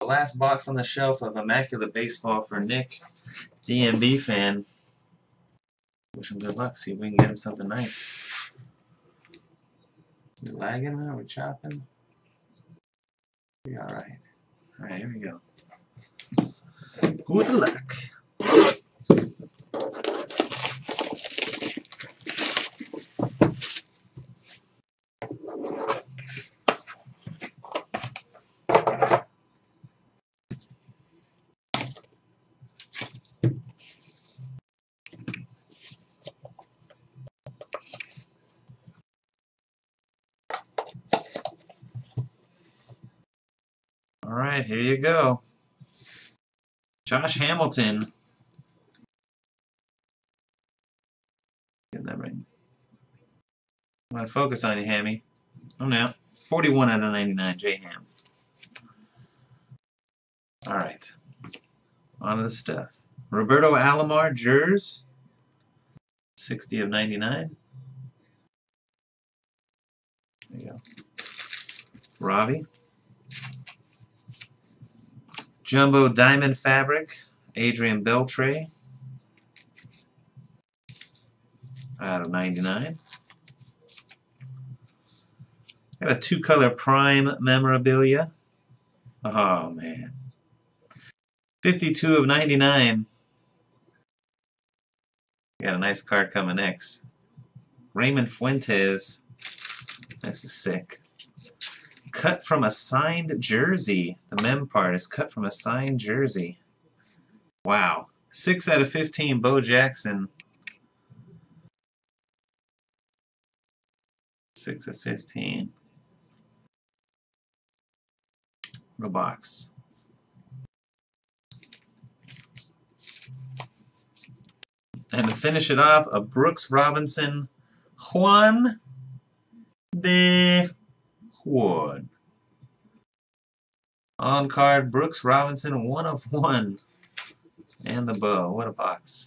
The last box on the shelf of Immaculate Baseball for Nick, DMB fan. Wish him good luck. See if we can get him something nice. We lagging now? We chopping? We alright. Alright, here we go. Good luck. Alright, here you go. Josh Hamilton. Get that right. I'm going to focus on you, Hammy. Oh, now. 41 out of 99, J-Ham. Alright. On to the stuff. Roberto Alomar, Jers. 60 of 99. There you go. Ravi. Jumbo Diamond Fabric, Adrian Beltre. Out of 99. Got a two-color Prime memorabilia. Oh, man. 52 of 99. Got a nice card coming next. Raymond Fuentes. This is sick. Cut from a signed jersey. The mem part is cut from a signed jersey. Wow. 6 out of 15, Bo Jackson. 6 of 15. The box. And to finish it off, a Brooks Robinson, Juan de Wood. On card, Brooks Robinson, 1 of 1. And the bow. What a box.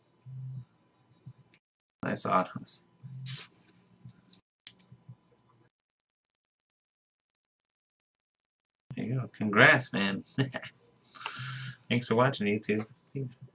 Nice autos. There you go. Congrats, man. Thanks for watching, YouTube. Peace.